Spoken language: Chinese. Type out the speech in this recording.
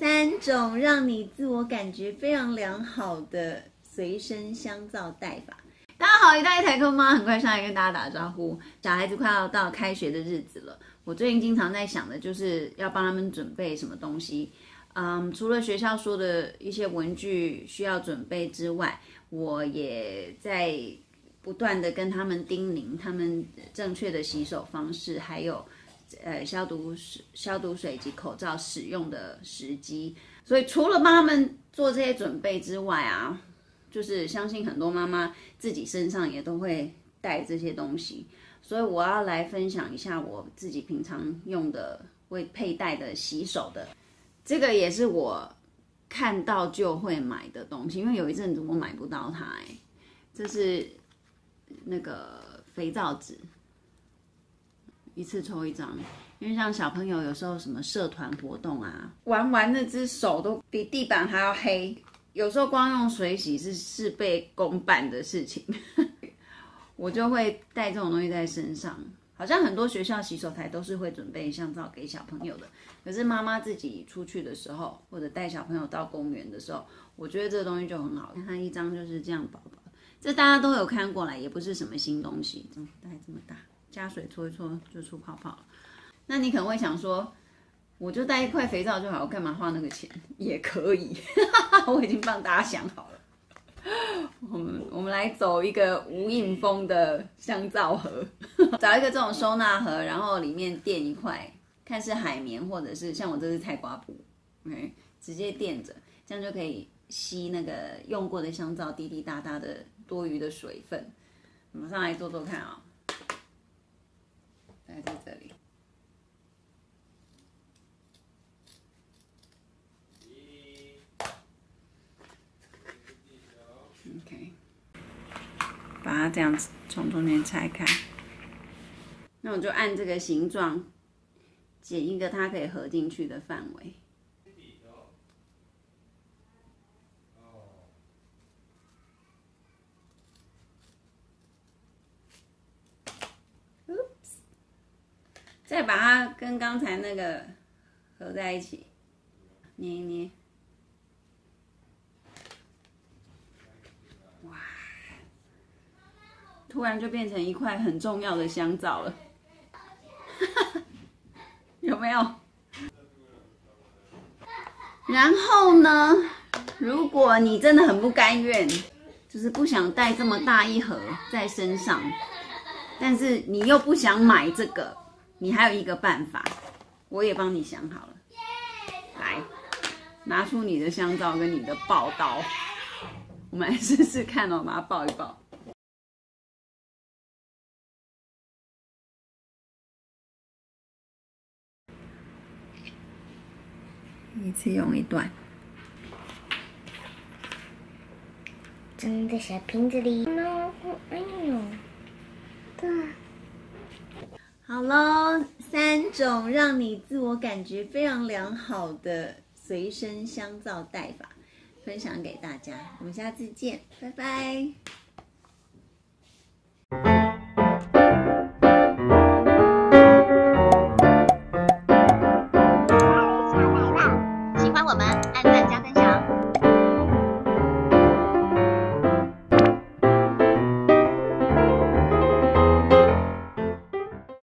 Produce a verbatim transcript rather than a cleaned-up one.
三种让你自我感觉非常良好的随身香皂带法。大家好，一大一台客妈很快上来跟大家打招呼。小孩子快要到开学的日子了，我最近经常在想的就是要帮他们准备什么东西。嗯，除了学校说的一些文具需要准备之外，我也在不断的跟他们叮咛他们正确的洗手方式，还有呃消毒消毒水及口罩使用的时机。所以除了帮他们做这些准备之外啊，就是相信很多妈妈自己身上也都会带这些东西，所以我要来分享一下我自己平常用的会佩戴的洗手的。这个也是我看到就会买的东西，因为有一阵子我买不到它。哎，这是那个肥皂纸，一次抽一张。因为像小朋友有时候什么社团活动啊，玩完那只手都比地板还要黑，有时候光用水洗是事倍功半的事情，我就会带这种东西在身上。好像很多学校洗手台都是会准备香皂给小朋友的，可是妈妈自己出去的时候，或者带小朋友到公园的时候，我觉得这个东西就很好。它一张就是这样薄薄的，这大家都有看过来，也不是什么新东西，大概这么大，加水搓一搓就出泡泡了。那你可能会想说，我就带一块肥皂就好，我干嘛花那个钱？也可以，我已经帮大家想好了。我们我们来走一个无印风的香皂盒，找一个这种收纳盒，然后里面垫一块，看是海绵或者是像我这是菜瓜布 ，OK， 直接垫着，这样就可以吸那个用过的香皂滴滴答答的多余的水分。马上来做做看啊、哦，大概在这里。OK， 把它这样子从中间拆开，那我就按这个形状剪一个它可以合进去的范围。再把它跟刚才那个合在一起，捏一捏。哇！突然就变成一块很重要的香皂了，有没有？然后呢，如果你真的很不甘愿，就是不想带这么大一盒在身上，但是你又不想买这个，你还有一个办法，我也帮你想好了。来，拿出你的香皂跟你的刨刀，我们来试试看哦，把它抱一抱。一次用一段， 装在小瓶子里。no， 哎呦，对。 好咯，三种让你自我感觉非常良好的随身香皂带法，分享给大家。我们下次见，拜拜。